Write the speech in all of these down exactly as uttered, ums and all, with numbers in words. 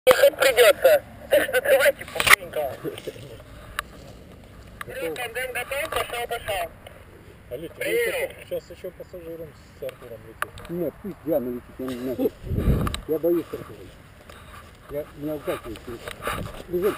Ехать придется. Так что давайте по-быстренькому. Кирилл, тандем готов? Пошел, пошел. Олег, сейчас еще пассажиром с Артуром летит. Нет, пусть Диана летит, я не знаю. Я боюсь Артура. Я не укачиваюсь. Бежим.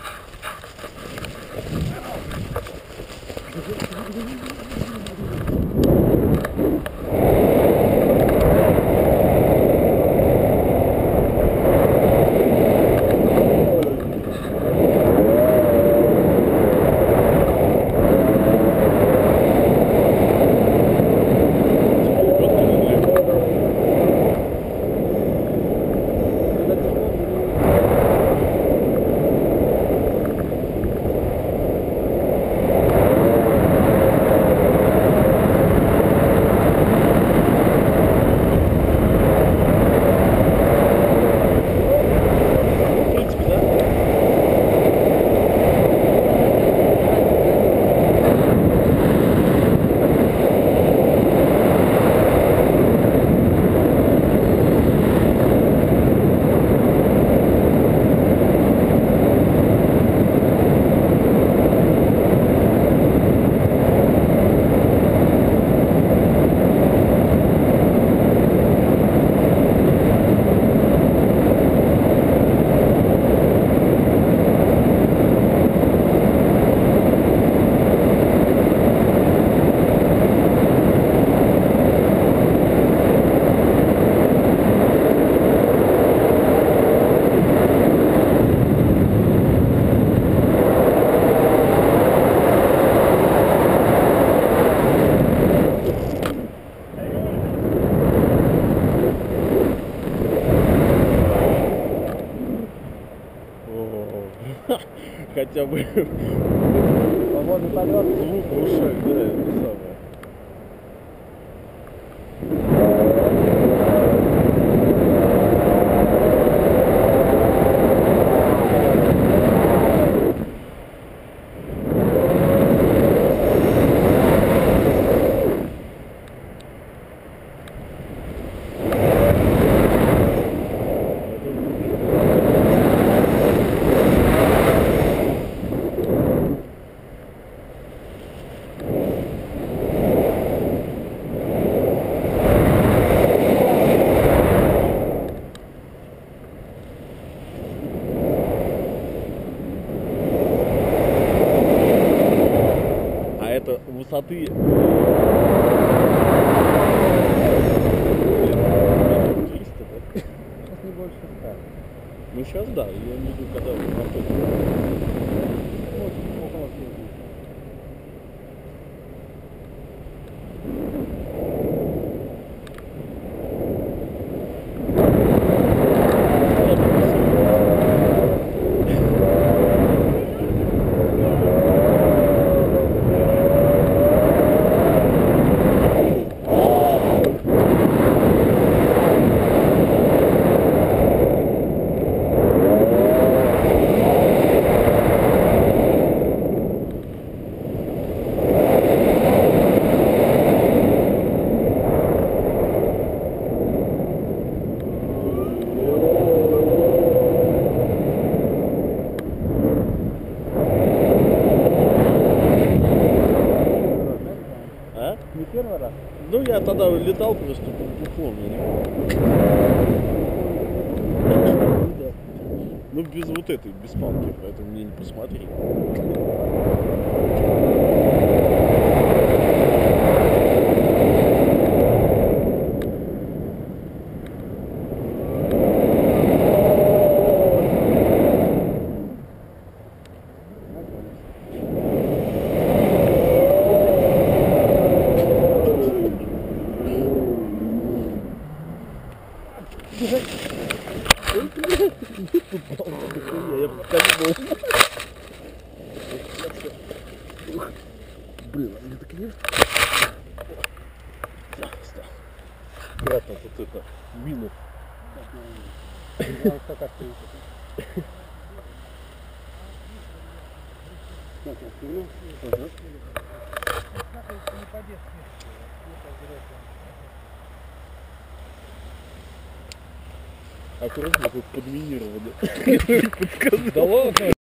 Хотя бы свободный полет, звук в ушах, да, это самое. Это высоты триста, да? Сейчас не больше ста. Ну сейчас да, я не виду, когда вы находитесь. Вот, около сотни. Не первый раз? Ну я тогда летал просто по помню, не помню. Ну без вот этой, без палки, поэтому мне не посмотри. Я подскользнул. Блин, они такие. Аккуратно, тут это мину. Аккуратно, как подминировано. Да ладно.